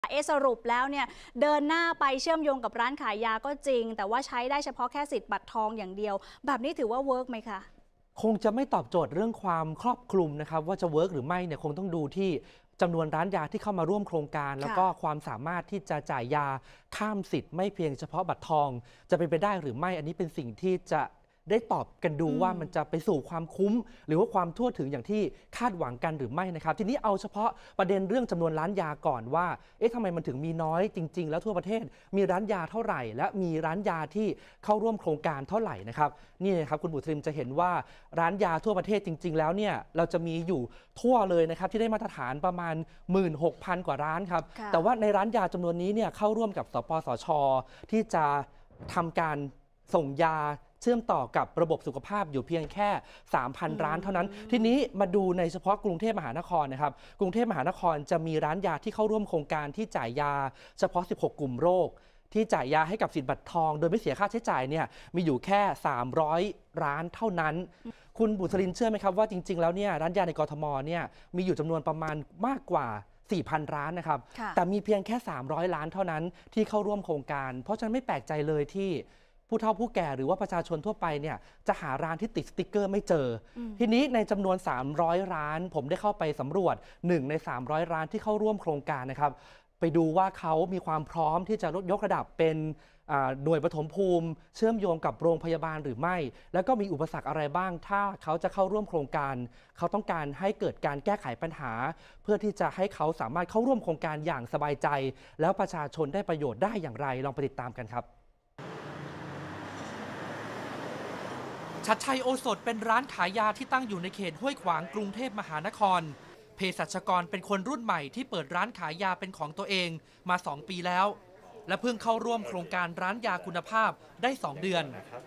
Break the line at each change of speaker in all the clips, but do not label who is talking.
สรุปแล้วเนี่ยเดินหน้าไปเชื่อมโยงกับร้านขายยาก็จริงแต่ว่าใช้ได้เฉพาะแค่สิทธิ์บัตรทองอย่างเดียวแบบนี้ถือว่าเวิร์กไหมคะ
คงจะไม่ตอบโจทย์เรื่องความครอบคลุมนะครับว่าจะเวิร์กหรือไม่เนี่ยคงต้องดูที่จำนวนร้านยาที่เข้ามาร่วมโครงการแล้วก็ความสามารถที่จะจ่ายยาข้ามสิทธิ์ไม่เพียงเฉพาะบัตรทองจะเป็นไปได้หรือไม่อันนี้เป็นสิ่งที่จะได้ตอบกันดูว่ามันจะไปสู่ความคุ้มหรือว่าความทั่วถึงอย่างที่คาดหวังกันหรือไม่นะครับทีนี้เอาเฉพาะประเด็นเรื่องจำนวนร้านยาก่อนว่าทำไมมันถึงมีน้อยจริงๆแล้วทั่วประเทศมีร้านยาเท่าไหร่และมีร้านยาที่เข้าร่วมโครงการเท่าไหร่นะครับนี่นะครับคุณบุตริมจะเห็นว่าร้านยาทั่วประเทศจริงๆแล้วเนี่ยเราจะมีอยู่ทั่วเลยนะครับที่ได้มาตรฐานประมาณ 16,000 กว่าร้านครับแต่ว่าในร้านยาจำนวนนี้เนี่ยเข้าร่วมกับสปสช.ที่จะทำการส่งยาเชื่อมต่อกับระบบสุขภาพอยู่เพียงแค่ 3,000 ร้านเท่านั้นทีนี้มาดูในเฉพาะกรุงเทพมหานครนะครับกรุงเทพมหานครจะมีร้านยาที่เข้าร่วมโครงการที่จ่ายยาเฉพาะ 16 กลุ่มโรคที่จ่ายยาให้กับสิทธิ์บัตรทองโดยไม่เสียค่าใช้จ่ายเนี่ยมีอยู่แค่ 300 ร้านเท่านั้นคุณบุษรินเชื่อไหมครับว่าจริงๆแล้วเนี่ยร้านยาในกทมเนี่ยมีอยู่จำนวนประมาณมากกว่า 4,000 ร้านนะครับแต่มีเพียงแค่ 300 ล้านเท่านั้นที่เข้าร่วมโครงการเพราะฉะนั้นไม่แปลกใจเลยที่ผู้เฒ่าผู้แก่หรือว่าประชาชนทั่วไปเนี่ยจะหาร้านที่ติดสติ๊กเกอร์ไม่เจอทีนี้ในจำนวน300ร้านผมได้เข้าไปสำรวจ1ใน300ร้านที่เข้าร่วมโครงการนะครับไปดูว่าเขามีความพร้อมที่จะยกระดับเป็นหน่วยปฐมภูมิเชื่อมโยงกับโรงพยาบาลหรือไม่แล้วก็มีอุปสรรคอะไรบ้างถ้าเขาจะเข้าร่วมโครงการเขาต้องการให้เกิดการแก้ไขปัญหาเพื่อที่จะให้เขาสามารถเข้าร่วมโครงการอย่างสบายใจแล้วประชาชนได้ประโยชน์ได้อย่างไรลองไปติดตามกันครับชัดชัยโอสถเป็นร้านขายยาที่ตั้งอยู่ในเขตห้วยขวางกรุงเทพมหานครเภสัชกรเป็นคนรุ่นใหม่ที่เปิดร้านขายยาเป็นของตัวเองมา2 ปีแล้วและเพิ่งเข้าร่วมโครงการร้านยาคุณภาพได้2 เดือน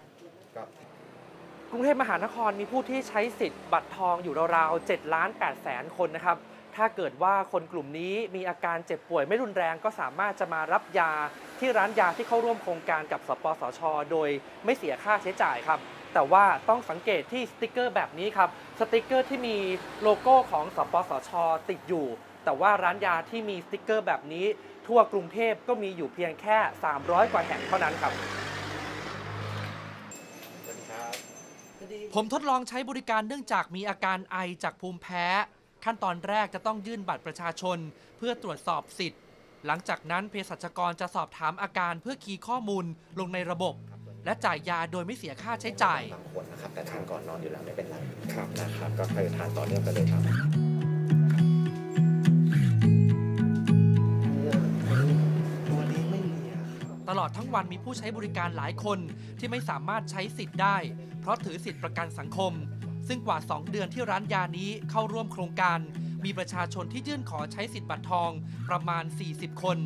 กรุงเทพมหานครมีผู้ที่ใช้สิทธิ์บัตรทองอยู่ราวๆ7,800,000 คนนะครับถ้าเกิดว่าคนกลุ่มนี้มีอาการเจ็บป่วยไม่รุนแรงก็สามารถจะมารับยาที่ร้านยาที่เข้าร่วมโครงการกับสปสช.โดยไม่เสียค่าใช้จ่ายครับแต่ว่าต้องสังเกตที่สติกเกอร์แบบนี้ครับสติกเกอร์ที่มีโลโก้ของสปสช.ติดอยู่แต่ว่าร้านยาที่มีสติกเกอร์แบบนี้ทั่วกรุงเทพก็มีอยู่เพียงแค่300 กว่าแห่งเท่านั้นครับผมทดลองใช้บริการเนื่องจากมีอาการไอจากภูมิแพ้ขั้นตอนแรกจะต้องยื่นบัตรประชาชนเพื่อตรวจสอบสิทธิ์หลังจากนั้นเภสัชกรจะสอบถามอาการเพื่อคีย์ข้อมูลลงในระบบและจ่ายยาโดยไม่เสียค่าใช้จ่าย
บางคนนะครับแต่ทานก่อนนอนอยู่แล้วไม่เป็นไรนะครับก็คือทานต่อเนื่องไปเลยครับ
ตลอดทั้งวันมีผู้ใช้บริการหลายคนที่ไม่สามารถใช้สิทธิ์ได้เพราะถือสิทธิประกันสังคมซึ่งกว่า2 เดือนที่ร้านยานี้เข้าร่วมโครงการมีประชาชนที่ยื่นขอใช้สิทธิ์บัตรทองประมาณ40 คน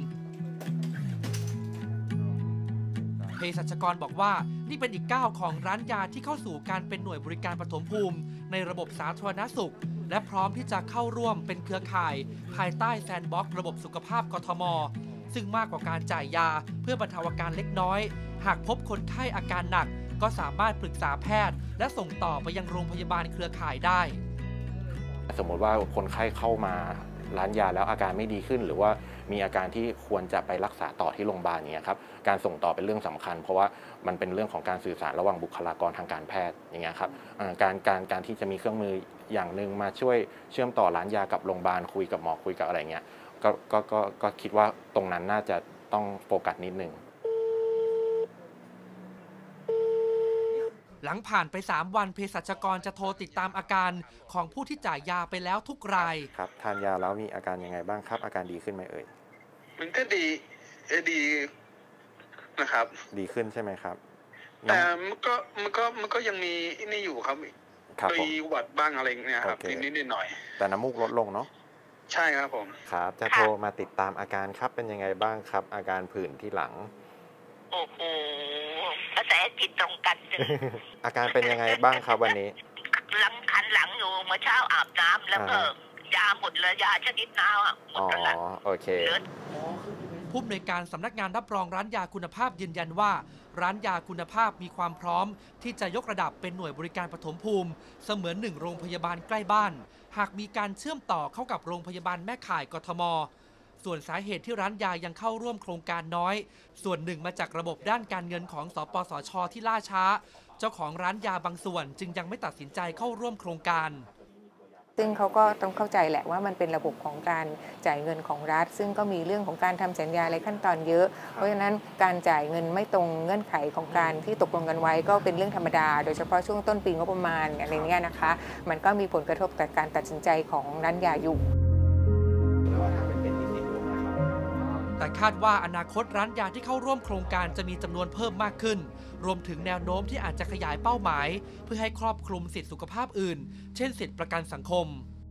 เภสัชกรบอกว่านี่เป็นอีกก้าวของร้านยาที่เข้าสู่การเป็นหน่วยบริการปฐมภูมิในระบบสาธารณสุขและพร้อมที่จะเข้าร่วมเป็นเครือข่ายภายใต้แซนด์บ็อกซ์ระบบสุขภาพกทมซึ่งมากกว่าการจ่ายยาเพื่อบรรเทาอาการเล็กน้อยหากพบคนไข้อาการหนักก็สามารถปรึกษาแพทย์และส่งต่อไปยังโรงพยาบาลเครือข่ายได้
สมมติว่าคนไข้เข้ามาร้านยาแล้วอาการไม่ดีขึ้นหรือว่ามีอาการที่ควรจะไปรักษาต่อที่โรงพยาบาลเนี่ยครับการส่งต่อเป็นเรื่องสำคัญเพราะว่ามันเป็นเรื่องของการสื่อสารระหว่างบุคลากรทางการแพทย์อย่างเงี้ยครับการที่จะมีเครื่องมืออย่างหนึ่งมาช่วยเชื่อมต่อร้านยากับโรงพยาบาลคุยกับหมอคุยกับอะไรเงี้ยก็คิดว่าตรงนั้นน่าจะต้องโฟกัสนิดนึง
หลังผ่านไป3 วันเภสัชกรจะโทรติดตามอาการของผู้ที่จ่ายยาไปแล้วทุกราย
ครับทานยาแล้วมีอาการยังไงบ้างครับอาการดีขึ้นไหมเอ่ย
มันก็ดีนะครับดี
ขึ้นใช่ไหมครับ
แต่มันก็ยังมีนี่อยู่ครับมีหวัดบ้างอะไรเงี้ยครับนิดหน่อย
แต่น้ำมูกลดลงเนาะ
ใช่ครับผม
ครับจะโทรมาติดตามอาการครับเป็นยังไงบ้างครับอาการผื่นที่หลัง
โอ้โหกระแสจิตตรงกัน
อาการเป็นยังไงบ้างครับวันนี้
คันหลังอยู่เมื่อเช้าอาบน้ำแล้วก็ยาหมดเลยยาชนิดน้ำหมดแล้ว
โอเค
ผู้อำนวยการสำนักงานรับรองร้านยาคุณภาพยืนยันว่าร้านยาคุณภาพมีความพร้อมที่จะยกระดับเป็นหน่วยบริการปฐมภูมิเสมือน1 โรงพยาบาลใกล้บ้านหากมีการเชื่อมต่อเข้ากับโรงพยาบาลแม่ข่ายกทมส่วนสาเหตุที่ร้านยายังเข้าร่วมโครงการน้อยส่วนหนึ่งมาจากระบบด้านการเงินของสปสช.ที่ล่าช้าเจ้าของร้านยาบางส่วนจึงยังไม่ตัดสินใจเข้าร่วมโครงการ
ซึ่งเขาก็ต้องเข้าใจแหละว่ามันเป็นระบบของการจ่ายเงินของรัฐซึ่งก็มีเรื่องของการทำสัญญาอะไรขั้นตอนเยอะเพราะฉะนั้นการจ่ายเงินไม่ตรงเงื่อนไขของการที่ตกลงกันไว้ก็เป็นเรื่องธรรมดาโดยเฉพาะช่วงต้นปีงบประมาณอะไรเงี้ยนะคะมันก็มีผลกระทบต่อการตัดสินใจของร้านยาอยู่
แต่คาดว่าอนาคตร้านยาที่เข้าร่วมโครงการจะมีจำนวนเพิ่มมากขึ้นรวมถึงแนวโน้มที่อาจจะขยายเป้าหมายเพื่อให้ครอบคลุมสิทธิสุขภาพอื่นเช่นสิทธิประกันสังคม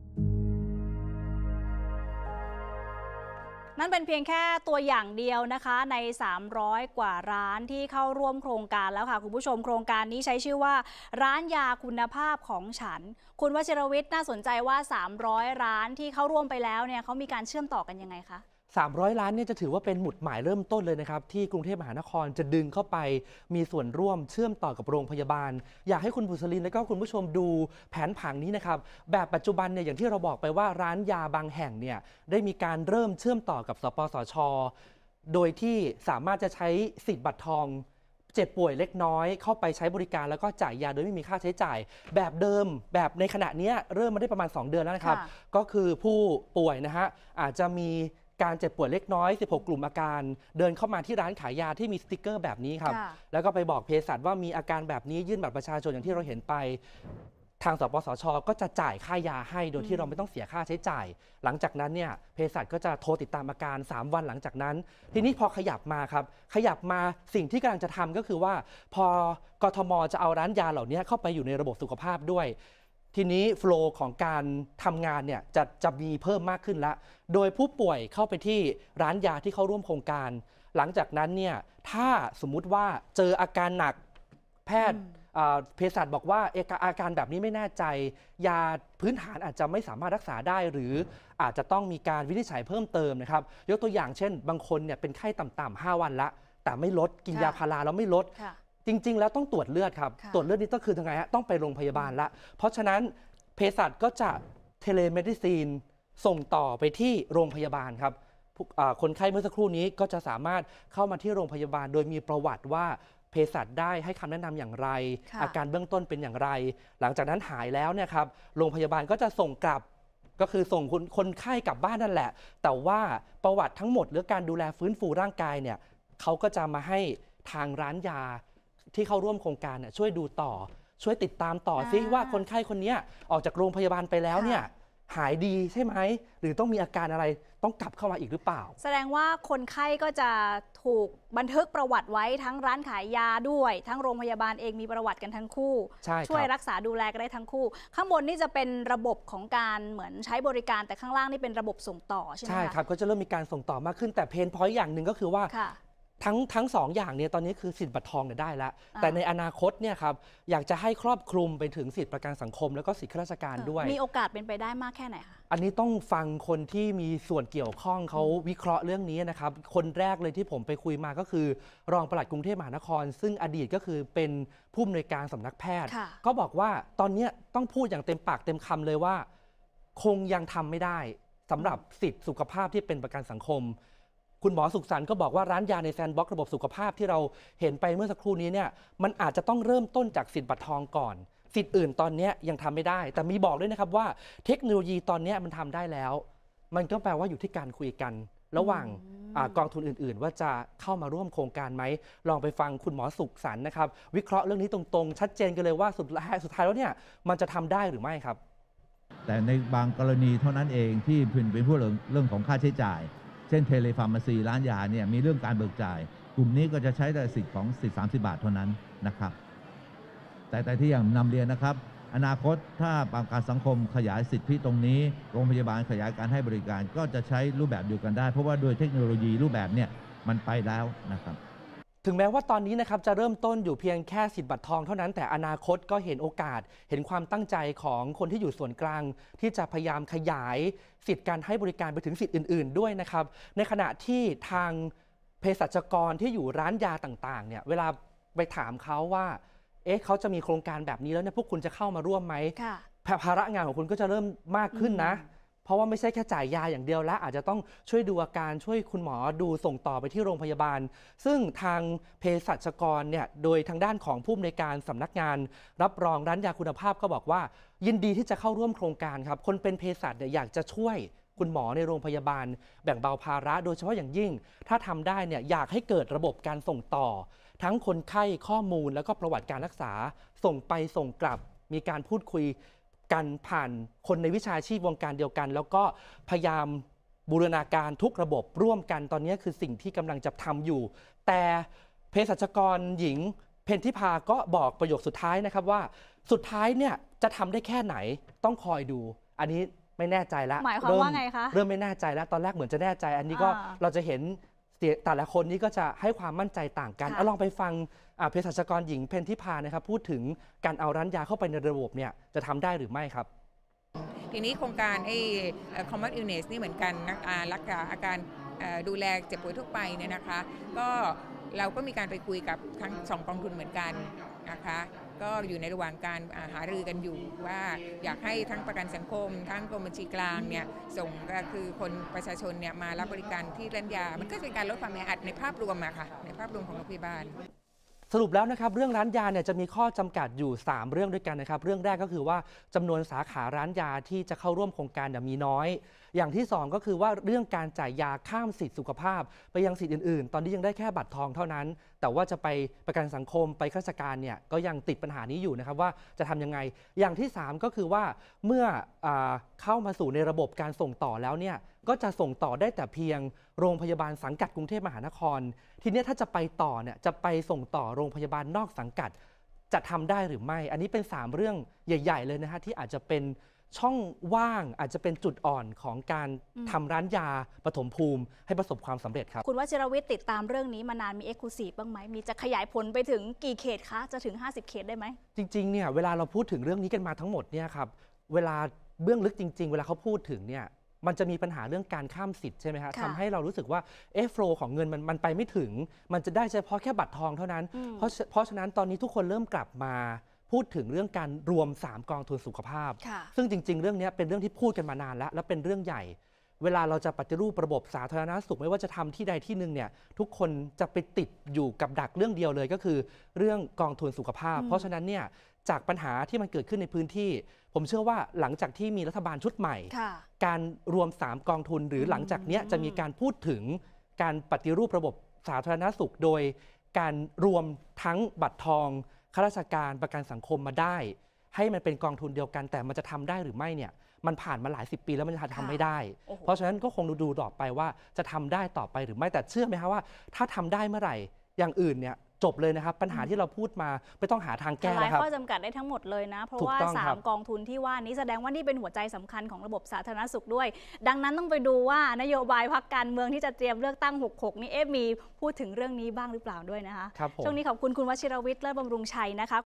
นั่นเป็นเพียงแค่ตัวอย่างเดียวนะคะใน300กว่าร้านที่เข้าร่วมโครงการแล้วค่ะคุณผู้ชมโครงการนี้ใช้ชื่อว่าร้านยาคุณภาพของฉันคุณวชิรวิทย์น่าสนใจว่า300ร้านที่เข้าร่วมไปแล้วเนี่ยเขามีการเชื่อมต่อกันยังไงคะ
300 ล้านเนี่ยจะถือว่าเป็นหมุดหมายเริ่มต้นเลยนะครับที่กรุงเทพมหานครจะดึงเข้าไปมีส่วนร่วมเชื่อมต่อกับโรงพยาบาลอยากให้คุณบุษรินและก็คุณผู้ชมดูแผนผังนี้นะครับแบบปัจจุบันเนี่ยอย่างที่เราบอกไปว่าร้านยาบางแห่งเนี่ยได้มีการเริ่มเชื่อมต่อกับสปสช.โดยที่สามารถจะใช้สิทธิ์บัตรทองเจ็บป่วยเล็กน้อยเข้าไปใช้บริการแล้วก็จ่ายยาโดยไม่มีค่าใช้จ่ายแบบเดิมแบบในขณะนี้เริ่มมาได้ประมาณ2 เดือนแล้วนะครับก็คือผู้ป่วยนะฮะอาจจะมีการเจ็บป่วยเล็กน้อย16 กลุ่มอาการเดินเข้ามาที่ร้านขายยาที่มีสติ๊กเกอร์แบบนี้ครับแล้วก็ไปบอกเภสัชว่ามีอาการแบบนี้ยื่นบัตรประชาชนอย่างที่เราเห็นไปทางสปสช.ก็จะจ่ายค่ายาให้โดยที่เราไม่ต้องเสียค่าใช้จ่ายหลังจากนั้นเนี่ยเภสัชก็จะโทรติดตามอาการ3 วันหลังจากนั้นทีนี้พอขยับมาครับขยับมาสิ่งที่กำลังจะทำก็คือว่าพอกทม.จะเอาร้านยาเหล่านี้เข้าไปอยู่ในระบบสุขภาพด้วยทีนี้โฟลว์ของการทำงานเนี่ยจะมีเพิ่มมากขึ้นละโดยผู้ป่วยเข้าไปที่ร้านยาที่เข้าร่วมโครงการหลังจากนั้นเนี่ยถ้าสมมุติว่าเจออาการหนักแพทย์เภสัชบอกว่าอาการแบบนี้ไม่แน่ใจยาพื้นฐานอาจจะไม่สามารถรักษาได้หรืออาจจะต้องมีการวินิจฉัยเพิ่มเติมนะครับยกตัวอย่างเช่นบางคนเนี่ยเป็นไข้ต่ำๆ5 วันละแต่ไม่ลดกินยาพาราแล้วไม่ลดจริงๆแล้วต้องตรวจเลือดครับตรวจเลือดนี่ต้องคือยังไงฮะต้องไปโรงพยาบาลละเพราะฉะนั้นเภสัชก็จะเทเลเมดิซีนส่งต่อไปที่โรงพยาบาลครับคนไข้เมื่อสักครู่นี้ก็จะสามารถเข้ามาที่โรงพยาบาลโดยมีประวัติว่าเภสัชได้ให้คำแนะนำอย่างไรอาการเบื้องต้นเป็นอย่างไรหลังจากนั้นหายแล้วเนี่ยครับโรงพยาบาลก็จะส่งกลับก็คือส่งคนไข้กลับบ้านนั่นแหละแต่ว่าประวัติทั้งหมดหรือการดูแลฟื้นฟูร่างกายเนี่ยเขาก็จะมาให้ทางร้านยาที่เข้าร่วมโครงการช่วยดูต่อช่วยติดตามต่อซิว่าคนไข้คนนี้ออกจากโรงพยาบาลไปแล้วเนี่ยหายดีใช่ไหมหรือต้องมีอาการอะไรต้องกลับเข้ามาอีกหรือเปล่า
แสดงว่าคนไข้ก็จะถูกบันทึกประวัติไว้ทั้งร้านขายยาด้วยทั้งโรงพยาบาลเองมีประวัติกันทั้งคู่ช่วยรักษาดูแลกันได้ทั้งคู่ข้างบนนี่จะเป็นระบบของการเหมือนใช้บริการแต่ข้างล่างนี่เป็นระบบส่งต่อใช่ไหมคะ
ใช่ครับก็จะเริ่มมีการส่งต่อมากขึ้นแต่เพนพอยต์อย่างหนึ่งก็คือว่าทั้ง2 อย่างเนี่ยตอนนี้คือสิทธิ์บัตรทองเนี่ยได้แล้วแต่ในอนาคตเนี่ยครับอยากจะให้ครอบคลุมไปถึงสิทธิประกันสังคมแล้วก็สิทธิข้าราชการด้วย
มีโอกาสเป็นไปได้มากแค่ไหนคะ
อันนี้ต้องฟังคนที่มีส่วนเกี่ยวข้องเขาวิเคราะห์เรื่องนี้นะครับคนแรกเลยที่ผมไปคุยมาก็คือรองปลัดกรุงเทพมหานครซึ่งอดีตก็คือเป็นผู้อำนวยการสำนักแพทย์ก็บอกว่าตอนนี้ต้องพูดอย่างเต็มปากเต็มคำเลยว่าคงยังทำไม่ได้สำหรับสิทธิสุขภาพที่เป็นประกันสังคมคุณหมอสุขสันต์ก็บอกว่าร้านยาในแซนด์บ็อกซ์ระบบสุขภาพที่เราเห็นไปเมื่อสักครู่นี้เนี่ยมันอาจจะต้องเริ่มต้นจากสิทธิ์บัตรทองก่อนสิทธิ์อื่นตอนนี้ยังทำไม่ได้แต่มีบอกด้วยนะครับว่าเทคโนโลยีตอนนี้มันทำได้แล้วมันก็แปลว่าอยู่ที่การคุยกันระหว่างกองทุนอื่นๆว่าจะเข้ามาร่วมโครงการไหมลองไปฟังคุณหมอสุขสันต์นะครับวิเคราะห์เรื่องนี้ตรงๆชัดเจนกันเลยว่าสุดท้ายแล้วเนี่ยมันจะทำได้หรือไม่ครับ
แต่ในบางกรณีเท่านั้นเองที่เป็นผู้เรื่องของค่าใช้จ่ายเช่นเทเลฟาร์มาซีร้านยาเนี่ยมีเรื่องการเบิกจ่ายกลุ่มนี้ก็จะใช้แต่สิทธิ์ของสิทธิ์30 บาทเท่านั้นนะครับแต่ที่อย่างนำเรียนนะครับอนาคตถ้าประกันสังคมขยายสิทธิตรงนี้โรงพยาบาลขยายการให้บริการก็จะใช้รูปแบบเดียวกันได้เพราะว่าโดยเทคโนโลยีรูปแบบเนี่ยมันไปแล้วนะครับ
ถึงแม้ว่าตอนนี้นะครับจะเริ่มต้นอยู่เพียงแค่สิทธิ์บัตรทองเท่านั้นแต่อนาคตก็เห็นโอกาสเห็นความตั้งใจของคนที่อยู่ส่วนกลางที่จะพยายามขยายสิทธิ์การให้บริการไปถึงสิทธิ์อื่นๆด้วยนะครับในขณะที่ทางเภสัชกรที่อยู่ร้านยาต่างๆเนี่ยเวลาไปถามเขาว่าเขาจะมีโครงการแบบนี้แล้วเนี่ยพวกคุณจะเข้ามาร่วมไหมภาระงานของคุณก็จะเริ่มมากขึ้นนะเพราะว่าไม่ใช่แค่จ่ายยาอย่างเดียวและอาจจะต้องช่วยดูอาการช่วยคุณหมอดูส่งต่อไปที่โรงพยาบาลซึ่งทางเภสัชกรเนี่ยโดยทางด้านของผู้อำนวยการสำนักงานรับรองร้านยาคุณภาพก็บอกว่ายินดีที่จะเข้าร่วมโครงการครับคนเป็นเภสัชเนี่ยอยากจะช่วยคุณหมอในโรงพยาบาลแบ่งเบาภาระโดยเฉพาะอย่างยิ่งถ้าทำได้เนี่ยอยากให้เกิดระบบการส่งต่อทั้งคนไข้ข้อมูลแล้วก็ประวัติการรักษาส่งไปส่งกลับมีการพูดคุยกันผ่านคนในวิชาชีพวงการเดียวกันแล้วก็พยายามบูรณาการทุกระบบร่วมกันตอนนี้คือสิ่งที่กำลังจะทำอยู่แต่เภสัชกรหญิงเพ็ญทิพาก็บอกประโยคสุดท้ายนะครับว่าสุดท้ายเนี่ยจะทำได้แค่ไหนต้องคอยดูอันนี้ไม่แน่ใจแล้ว
หมายความว่าไงคะ
เริ่มไม่แน่ใจแล้วตอนแรกเหมือนจะแน่ใจอันนี้ก็เราจะเห็นแต่ละคนนี้ก็จะให้ความมั่นใจต่างกันเอาลองไปฟังเภสัชกรหญิงเพ็ญทิพานะครับพูดถึงการเอาร้านยาเข้าไปในระบบเนี่ยจะทำได้หรือไม่ครับ
ทีนี้โครงการCommon Illness นี่เหมือนกันรักษาอาการดูแลเจ็บป่วยทั่วไปเนี่ยนะคะก็เราก็มีการไปคุยกับทั้ง2กองทุนเหมือนกันนะคะก็อยู่ในระหว่างการหารือกันอยู่ว่าอยากให้ทั้งประกันสังคมทั้งกรมบัญชีกลางเนี่ยส่งก็คือคนประชาชนเนี่ยมารับบริการที่ร้านยามันก็เป็นการลดความแออัดในภาพรวมอะค่ะในภาพรวมของโรงพยาบาล
สรุปแล้วนะครับเรื่องร้านยาเนี่ยจะมีข้อจำกัดอยู่3เรื่องด้วยกันนะครับเรื่องแรกก็คือว่าจำนวนสาขาร้านยาที่จะเข้าร่วมโครงการมีน้อยอย่างที่2ก็คือว่าเรื่องการจ่ายยาข้ามสิทธิสุขภาพไปยังสิทธิ์อื่นๆตอนนี้ยังได้แค่บัตรทองเท่านั้นแต่ว่าจะไปประกันสังคมไปข้าราชการเนี่ยก็ยังติดปัญหานี้อยู่นะครับว่าจะทำยังไงอย่างที่3ก็คือว่าเมื่อเข้ามาสู่ในระบบการส่งต่อแล้วเนี่ยก็จะส่งต่อได้แต่เพียงโรงพยาบาลสังกัดกรุงเทพมหานครทีนี้ถ้าจะไปต่อเนี่ยจะไปส่งต่อโรงพยาบาลนอกสังกัดจะทำได้หรือไม่อันนี้เป็น3เรื่องใหญ่ๆเลยนะฮะที่อาจจะเป็นช่องว่างอาจจะเป็นจุดอ่อนของการทำร้านยาปฐมภูมิให้ประสบความสำเร็จครับ
คุณวชิรวิทย์ติดตามเรื่องนี้มานานมี Exclusive บ้างไหมมีจะขยายผลไปถึงกี่เขตคะจะถึง50 เขตได้ไหม
จริงๆเนี่ยเวลาเราพูดถึงเรื่องนี้กันมาทั้งหมดเนี่ยครับเวลาเบื้องลึกจริงๆเวลาเขาพูดถึงเนี่ยมันจะมีปัญหาเรื่องการข้ามสิทธิ์ใช่ไหมครับทำให้เรารู้สึกว่าโฟลว์ของเงินมันไปไม่ถึงมันจะได้เฉพาะแค่บัตรทองเท่านั้นเพราะฉะนั้นตอนนี้ทุกคนเริ่มกลับมาพูดถึงเรื่องการรวม3กองทุนสุขภาพซึ่งจริงๆเรื่องนี้เป็นเรื่องที่พูดกันมานานแล้วและเป็นเรื่องใหญ่เวลาเราจะปฏิรูประบบสาธารณสุขไม่ว่าจะทำที่ใดที่หนึ่งเนี่ยทุกคนจะไปติดอยู่กับดักเรื่องเดียวเลยก็คือเรื่องกองทุนสุขภาพเพราะฉะนั้นเนี่ยจากปัญหาที่มันเกิดขึ้นในพื้นที่ผมเชื่อว่าหลังจากที่มีรัฐบาลชุดใหม่การรวม3กองทุนหรือหลังจากนี้จะมีการพูดถึงการปฏิรูประบบสาธารณสุขโดยการรวมทั้งบัตรทองข้าราชการประกันสังคมมาได้ให้มันเป็นกองทุนเดียวกันแต่มันจะทำได้หรือไม่เนี่ยมันผ่านมาหลาย10 ปีแล้วมันจะทำไม่ได้เพราะฉะนั้นก็คงดูต่อไปว่าจะทำได้ต่อไปหรือไม่แต่เชื่อไหมครับว่าถ้าทำได้เมื่อไหร่อย่างอื่นเนี่ยจบเลยนะครับปัญหาที่เราพูดมาไม่ต้องหาทางแก้แล้วครับ
ข้อจำกัดได้ทั้งหมดเลยนะเพราะว่า3กองทุนที่ว่านี้แสดงว่านี่เป็นหัวใจสำคัญของระบบสาธารณสุขด้วยดังนั้นต้องไปดูว่านโยบายพรรคการเมืองที่จะเตรียมเลือกตั้ง66นี่มีพูดถึงเรื่องนี้บ้างหรือเปล่าด้วยนะคะช่วงนี้ขอบคุณคุณวชิรวิทย์เลิศบำรุงชัยนะคะ